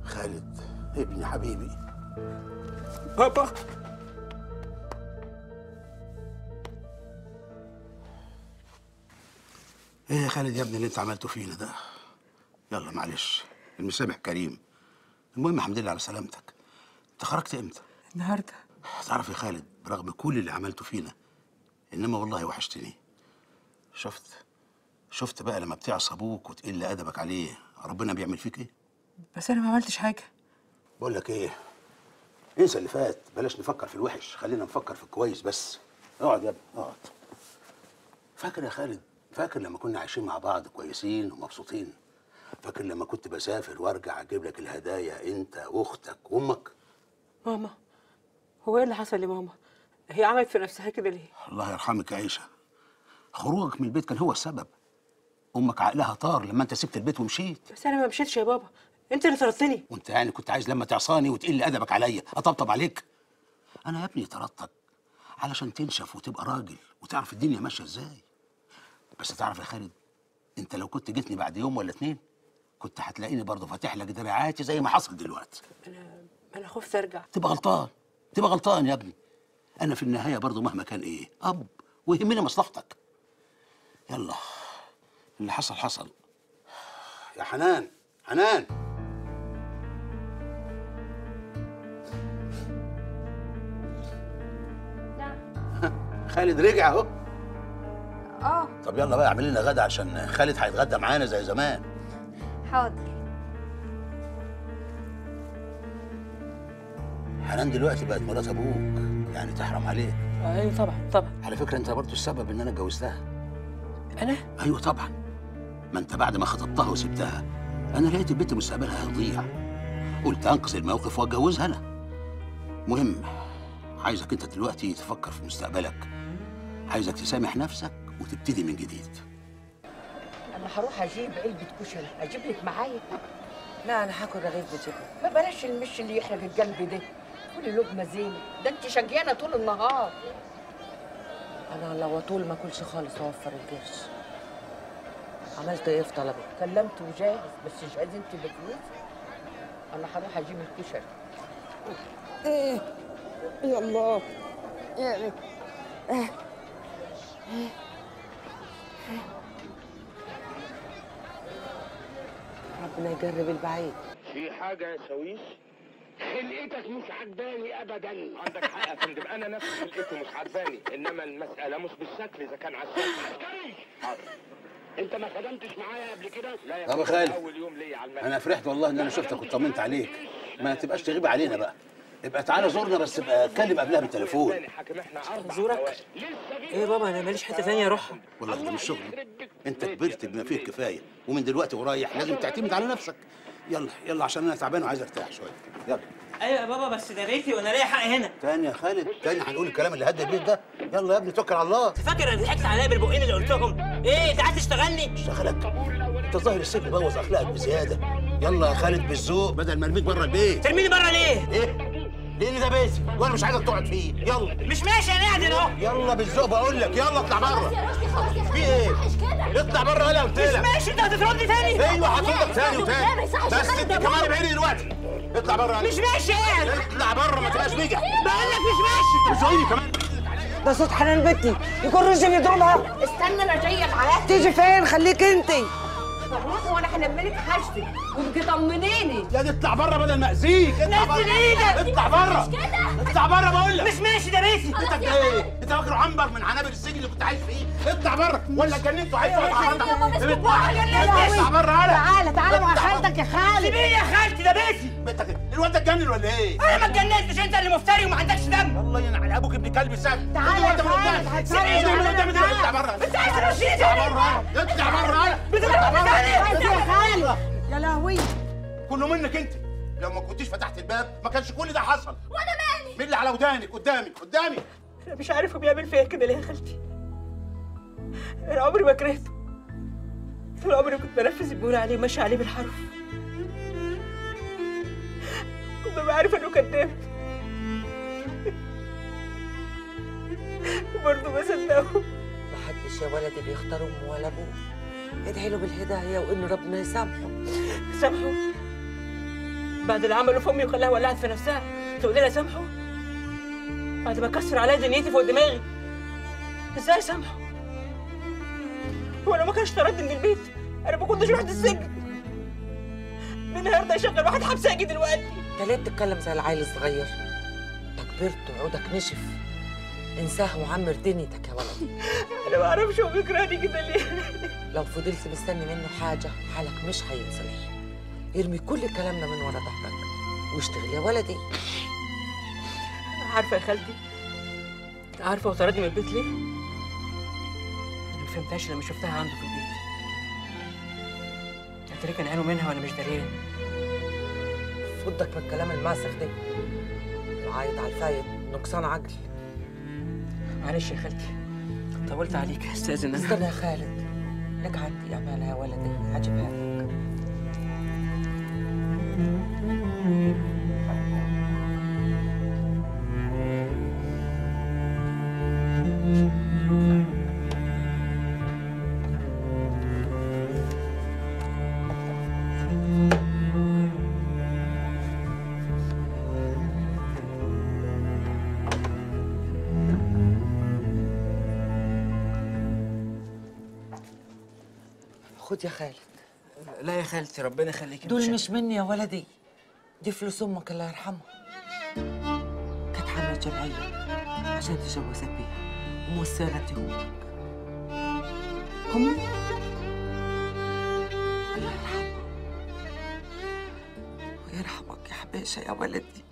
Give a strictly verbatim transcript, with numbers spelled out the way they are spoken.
خالد ابني حبيبي. بابا ايه يا خالد يا ابني اللي انت عملته فينا ده؟ يلا معلش، المسامح كريم. المهم الحمد لله على سلامتك. انت خرجت امتى؟ النهارده. تعرف يا خالد برغم كل اللي عملته فينا انما والله وحشتني. شفت شفت بقى لما بتعصى ابوك وتقل ادبك عليه ربنا بيعمل فيك ايه؟ بس انا ما عملتش حاجه. بقول لك ايه، انسى اللي فات، بلاش نفكر في الوحش، خلينا نفكر في الكويس بس. اقعد يا ابني اقعد. فاكر يا خالد، فاكر لما كنا عايشين مع بعض كويسين ومبسوطين؟ فاكر لما كنت بسافر وارجع اجيب لك الهدايا انت واختك وامك؟ ماما، هو ايه اللي حصل لماما؟ هي عملت في نفسها كده ليه؟ الله يرحمك يا عيشه، خروجك من البيت كان هو السبب. امك عقلها طار لما انت سبت البيت ومشيت. بس انا ما مشيتش يا بابا، انت اللي طردتني. وانت يعني كنت عايز لما تعصاني وتقل ادبك عليا اطبطب عليك؟ انا يا ابني طردتك علشان تنشف وتبقى راجل وتعرف الدنيا ماشيه ازاي. بس تعرف يا خالد، انت لو كنت جيتني بعد يوم ولا اتنين كنت هتلاقيني برضه فاتح لك دراعاتي زي ما حصل دلوقتي. انا انا خفت ارجع. تبقى غلطان، تبقى غلطان يا ابني. انا في النهايه برضه مهما كان ايه اب ويهمني مصلحتك. يلا اللي حصل حصل. يا حنان، حنان خالد رجع اهو. اه طب يلا بقى اعمل لنا غدا عشان خالد هيتغدى معانا زي زمان. حاضر. حنان دلوقتي بقت مرات ابوك، يعني تحرم عليك. ايوه طبعا طبعا. على فكره انت برضه السبب ان انا اتجوزتها. انا؟ ايوه طبعا. ما انت بعد ما خطبتها وسبتها انا لقيت البنت مستقبلها هيضيع، قلت انقذ الموقف واتجوزها انا. مهم عايزك انت دلوقتي تفكر في مستقبلك، عايزك تسامح نفسك وتبتدي من جديد. انا هروح اجيب علبه كشري، اجيب لك معايا؟ لا انا هاكل رغيف بجبن. ما بلاش المش اللي يحرق القلب ده، كل لقمه زينه، ده انت شقيانه طول النهار. انا لو طول ما اكلش خالص اوفر القرش. عملت ايه في طلبك؟ كلمت وجاهز، بس مش عايز انت بفلوس. انا هروح اجيب الكشري. ايه يا الله يعني. آه. ربنا يجرب البعيد. في حاجة يا شاويش؟ خلقتك مش عجباني ابدا. عندك حق يا فندم، انا نفسي خلقتي مش عجباني، انما المسألة مش بالشكل. اذا كان على الشكل عسكري. حاضر. انت ما خدمتش معايا قبل كده؟ لا يا طب يا فندم، خالد، اول يوم ليا على المكتب. انا فرحت والله ان انا شفتك وطمنت عليك. ما تبقاش تغيب علينا بقى، ابقى تعالى زورنا بس ابقى اتكلم قبلها بالتليفون. زورك؟ ايه يا بابا انا ماليش حته ثانيه اروحها. والله ده مش شغل، انت كبرت بما فيه الكفايه، ومن دلوقتي ورايح لازم تعتمد على نفسك. يلا يلا عشان انا تعبان وعايز ارتاح شويه. يلا. ايوه يا بابا بس ده بيتي وانا ليا حق هنا. تاني يا خالد، تاني هنقول الكلام اللي هدى البيت ده. يلا يا ابني توكل على الله. انت فاكر انا ضحكت عليا بالبقين اللي قلتهم؟ ايه انت عايز تشتغلني؟ اشتغلك؟ انت ظاهر السجن بوظ اخلاقك بزياده. يلا يا خالد بالذوق بدل ما ارميك بره البيت. ترميني بره ليه؟ ايه؟ لان ده بيتي وانا مش عايزك تقعد فيه. يلا. مش ماشي انا قاعد اهو. يلا بالذوق بقول لك، يلا اطلع بره. في ايه؟ اطلع بره يلا قلت لك. مش ماشي، انت هتطردني تاني؟ ايوه هطردك تاني وتاني، بس انت كمان ابعدي دلوقتي. اطلع بره. مش ماشي قاعد. اطلع بره ما تبقاش بيجح. بقول لك مش ماشي. بتزعيني كمان. ده صوت حنان بنتي، يكون رشدي بيضربها. استنى انا جايه معاك. تيجي فين؟ خليك انتي. طب روحي وانا هلملك حاجتك وابقي طمنيني. يا دي اطلع بره بدل ما اذيك. اطلع بره. نزل ايدك. اطلع بره. اطلع بره بقول لك. مش ماشي ده بيتي. انت ايه؟ انت فاكره عنبر من عنابر السجن اللي كنت عايش فيه؟ اطلع بره ولا جننتوا عايز تقعد مع حضرتك؟ اطلع بره. تعالى تعالى مع خالتك يا خالد. سيبيني يا خالتي ده بيتي. بنتك الواد ده اتجنن ولا ايه؟ انا ما اتجننتش، انت اللي مفتري وما عندكش دم. الله ينعل ابوك ابن كلب سام. تعالى يا خالد، هتسوي اطلع بره. انت عايز تمشيني اطلع بره. اطلع بره. بتضربني تاني. يا خالد يا لهوي. كله منك انت. لو ما كنتيش فتحت الباب ما كانش كل ده حصل. وانا مالي؟ مين اللي على ودانك؟ قدامي قدامي. انا مش عارف هو بيعمل فيا كده ليه يا خالتي. انا عمري ما كرهته، طول عمري كنت بنفذ اللي بيقول عليه ماشي عليه بالحرف. كنت بعرف انه كذاب وبرضه بصدقه. محدش يا ولدي بيختار امه ولا ابوه. ادعي له بالهدايه وان ربنا يسامحه. سامحه بعد اللي عمله في امي وخلاها ولعت في نفسها تقول لي اسامحه؟ بعد ما كسر عليا دنيتي فوق دماغي ازاي اسامحه؟ هو لو ما كانش طردني من البيت انا ما كنتش رحت السجن. مين هيرضى يشغل واحد حبساجي دلوقتي؟ انت ليه بتتكلم زي العيل الصغير؟ انت كبرت وعودك نشف. انساه وعمر دنيتك يا ولدي. انا ما اعرفش هو بيكرهني كده ليه. لو فضلت مستني منه حاجه حالك مش هينصلح. ارمي كل كلامنا من ورا ظهرك واشتغل يا ولدي. عارفه يا خالتي، عارفه هو طردني من البيت ليه؟ انا ما فهمتهاش لما شفتها عنده في البيت. قلت ليه كان عينه منها وانا مش دريان. فضك من الكلام الماسخ ده. العايد على الفايد نقصان عقل. معلش يا خالتي طولت عليك، استاذن انا. استنى يا خالد، لك عندي امانه يا ولدي هجيبها لك. خد يا خالد. لا يا خالتي ربنا يخليكي. دول مش مني يا ولدي، دي فلوس امك الله يرحمها. كانت عامله جمعيه عشان تجوزك بيها وموسانا اديهولك. امي الله يرحمها ويرحمك يا حبيشه يا ولدي.